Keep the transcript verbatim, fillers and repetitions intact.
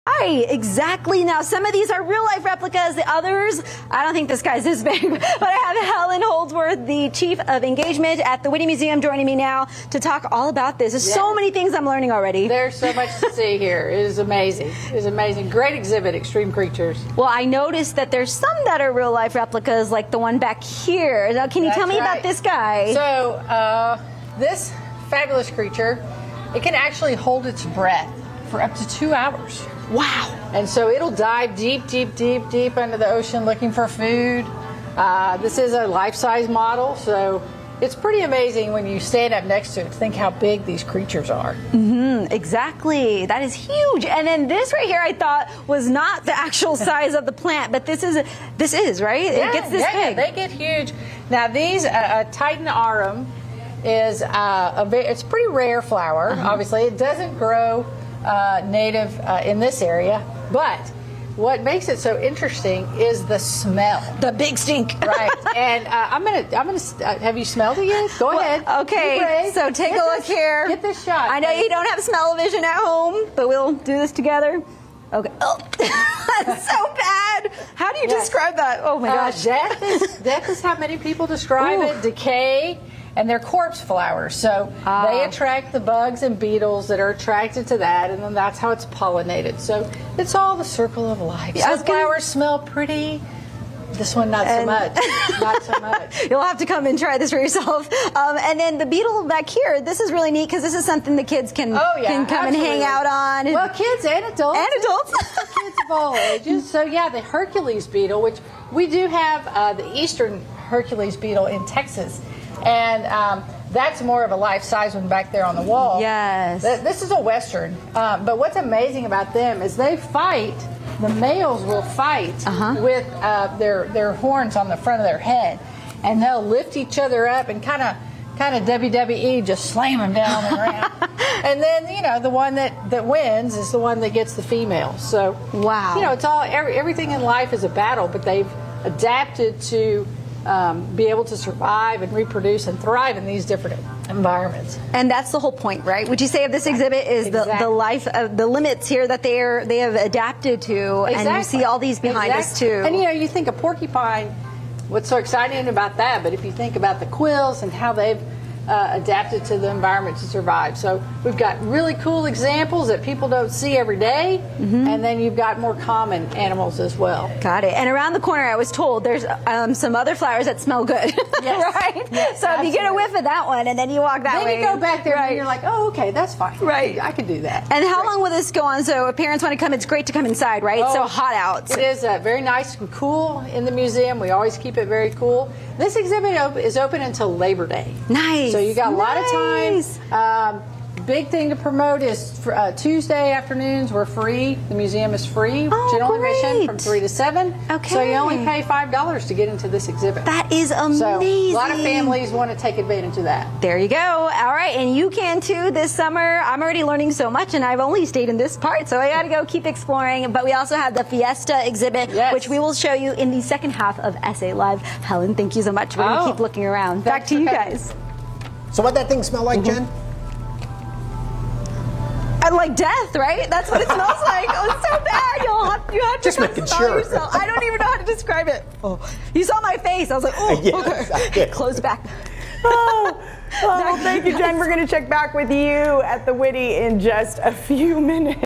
Right, exactly. Now, some of these are real-life replicas. The others, I don't think this guy's this big. But I have Helen Holdsworth, the Chief of Engagement at the Whitney Museum, joining me now to talk all about this. There's yeah. so many things I'm learning already. There's so much to see here. It is amazing. It is amazing. Great exhibit, Extreme Creatures. Well, I noticed that there's some that are real-life replicas, like the one back here. Now, can you That's tell me right. about this guy? So, uh, this fabulous creature, it can actually hold its breath for up to two hours. Wow. And so it'll dive deep, deep, deep, deep under the ocean looking for food. Uh, this is a life-size model, so it's pretty amazing when you stand up next to it to think how big these creatures are. Mm-hmm, exactly. That is huge. And then this right here I thought was not the actual size of the plant, but this is, this is, right? Yeah, it gets this yeah, big. Yeah, they get huge. Now these, uh, uh, Titan arum is uh, a very, it's a pretty rare flower, uh-huh. obviously. It doesn't grow Uh, native uh, in this area, but what makes it so interesting is the smell. The big stink. Right, and uh, I'm gonna, I'm gonna. Uh, have you smelled it yet? Go well, ahead. Okay, so take get a look this, here. Get this shot. I know you don't have smell-o-vision at home, but we'll do this together. Okay. Oh, that's so bad. How do you yes. describe that? Oh my gosh. Uh, death is death is how many people describe Ooh. it. Decay. And they're corpse flowers, so ah. they attract the bugs and beetles that are attracted to that, and then that's how it's pollinated. So it's all the circle of life. Yeah, Some flowers smell pretty. This one, not and so much. Not so much. You'll have to come and try this for yourself. Um, and then the beetle back here, this is really neat because this is something the kids can, oh, yeah, can come absolutely. and hang out on. Well, kids and adults. And adults. It's for kids of all ages. So, yeah, the Hercules beetle, which we do have uh, the eastern Hercules beetle in Texas. And um, that's more of a life-size one back there on the wall. Yes. This is a western. Um, but what's amazing about them is they fight. The males will fight uh-huh. with uh, their their horns on the front of their head, and they'll lift each other up and kind of kind of W W E, just slam them down on the ground. And then you know the one that that wins is the one that gets the female. So wow. You know it's all every, everything in life is a battle, but they've adapted to. Um, be able to survive and reproduce and thrive in these different environments. And that's the whole point, right? Would you say of this exhibit is exactly. the, the life of the limits here that they are they have adapted to, exactly. and you see all these behind exactly. us too. And you know, you think of porcupine. What's so exciting about that? But if you think about the quills and how they've uh, adapted to the environment to survive, so we've got really cool examples that people don't see every day, mm-hmm. and then you've got more common animals as well. Got it. And around the corner, I was told there's um, some other flowers that smell good. Yes. Right? Yes, so absolutely. if you get a whiff of that one, and then you walk that then way. Then you go back there right. and you're like, oh, okay, that's fine. Right. I can do that. And how Great. long will this go on? So if parents want to come, it's great to come inside, right? It's oh, so hot out. It is uh, very nice and cool in the museum. We always keep it very cool. This exhibit op is open until Labor Day. Nice. So you got a lot nice. of time. Um, big thing to promote is for, uh, Tuesday afternoons we're free. The museum is free. Oh, General great. admission from three to seven. Okay. So you only pay five dollars to get into this exhibit. That is amazing. So a lot of families want to take advantage of that. There you go. All right, and you can too this summer. I'm already learning so much, and I've only stayed in this part, so I got to go keep exploring. But we also have the Fiesta exhibit, yes. which we will show you in the second half of S A Live. Helen, thank you so much. We're going to oh. keep looking around. Back to you guys. So what that thing smell like, mm-hmm. Jen? I like death, right? That's what it smells like. Oh, it's so bad. You'll have, you have to Just go making smell sure. yourself. I don't even know how to describe it. Oh, you saw my face. I was like, oh, yes, okay. Close back. Oh, oh, thank you, Jen. We're going to check back with you at the Whitty in just a few minutes.